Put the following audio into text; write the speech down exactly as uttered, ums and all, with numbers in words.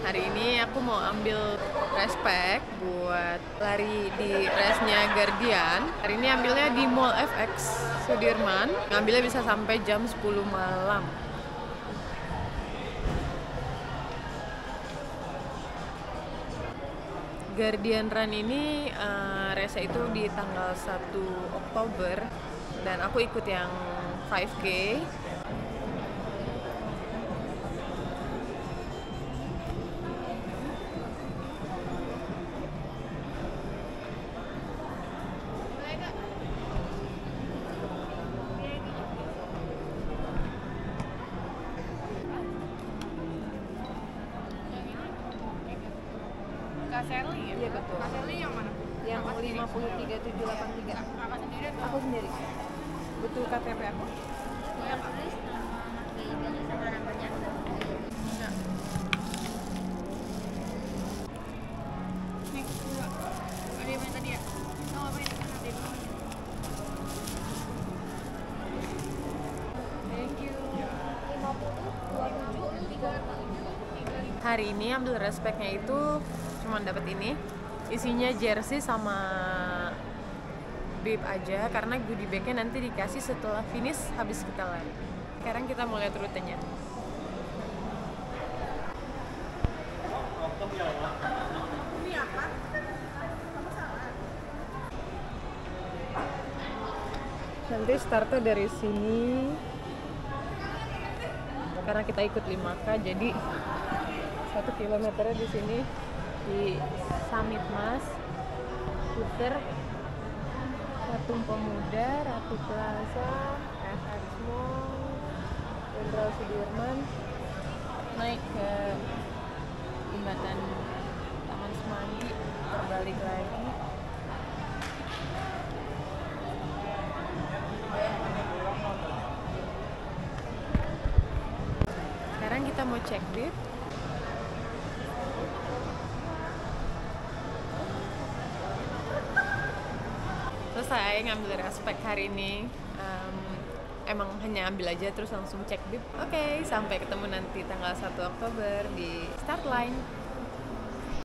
Hari ini aku mau ambil respect buat lari di race-nya Guardian. Hari ini ambilnya di Mall F X Sudirman. Ngambilnya bisa sampai jam sepuluh malam. Guardian Run ini uh, race itu di tanggal satu Oktober dan aku ikut yang lima K. Kak Sally ya? Iya betul. Kak Sally yang mana? Yang lima puluh tiga tujuh delapan tiga. Kakak sendiri atau? Aku sendiri. Butuh K T P aku? Boleh Kak? Sama namanya? Enggak. Nih, dua. Ada yang main tadi ya? Tau apa ini? Thank you. Hari ini ambil respectnya itu cuma dapat ini, isinya jersey sama bib aja karena goodie bagnya nanti dikasih setelah finish habis kita lari. Sekarang kita mau lihat rutenya. Ini apa? Nanti startnya dari sini karena kita ikut lima K, jadi satu kilometernya di sini di Summit Mas, puter Patung Pemuda, Ratu Plaza, F X Mall, Jenderal Sudirman, naik ke jembatan Taman Semanggi, terbalik lagi. Sekarang kita mau cek bib. Selesai ngambil respect hari ini. Um, emang hanya ambil aja terus langsung cek bib. Oke, okay, sampai ketemu nanti tanggal satu Oktober di start line.